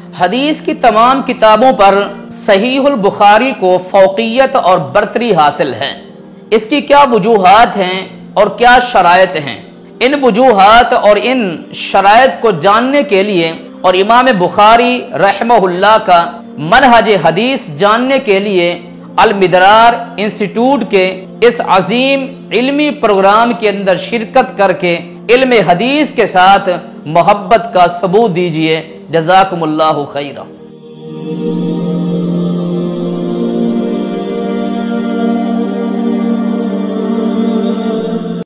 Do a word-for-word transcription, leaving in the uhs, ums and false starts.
हदीस की तमाम किताबों पर सहीहुल बुखारी को फौकियत और बरतरी हासिल है। इसकी क्या वजूहात हैं और क्या शराइत हैं? इन वजूहात और इन शराइत को जानने के लिए और इमाम बुखारी रहमहुल्लाह का मनहज हदीस जानने के लिए अल मिदरार इंस्टीट्यूट के इस अजीम इल्मी प्रोग्राम के अंदर शिरकत करके इल्म हदीस के साथ मोहब्बत का सबूत दीजिए। जज़ाकुमुल्लाहु खैरा।